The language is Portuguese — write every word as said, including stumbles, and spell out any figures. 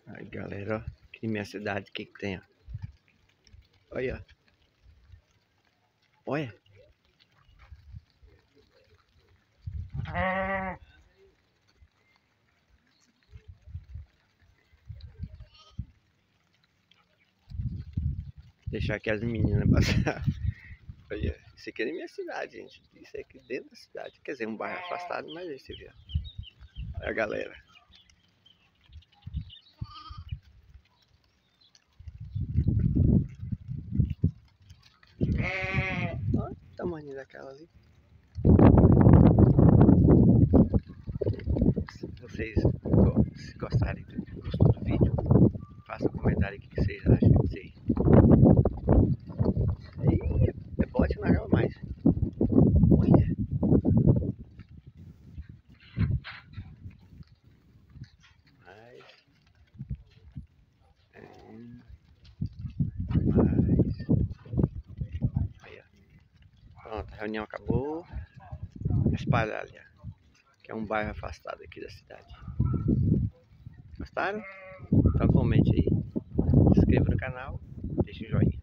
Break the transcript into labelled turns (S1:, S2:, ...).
S1: Aí galera, ó, aqui na minha cidade, o que que tem, ó? Olha, olha. Deixar aqui as meninas passar. Olha, isso aqui é na minha cidade, gente. Isso aqui dentro da cidade. Quer dizer, um bairro afastado, mas aí você vê. Olha a galera. Olha o tamanho daquela ali. Se vocês se gostarem do, gostou do vídeo, façam um comentário aqui o que vocês acham disso aí. Ih, é bote na água mais. Olha. Mais. É, mais. Aí, ó. Pronto, a reunião acabou. Espalhar, que é um bairro afastado aqui da cidade. Gostaram? Então comente aí. Se inscreva no canal, deixe o joinha.